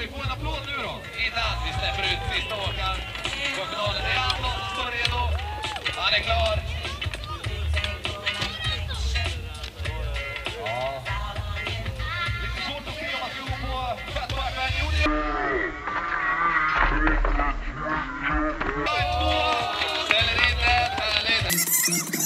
vi få en applåd nu då? Innan vi släpper ut sista åkaren på finalen. Det är Anton som står redo. Han är klar. Ja. Lite svårt att se om man ska gå på Fettback, men jo det är... Två. Ställer in den. Härligt.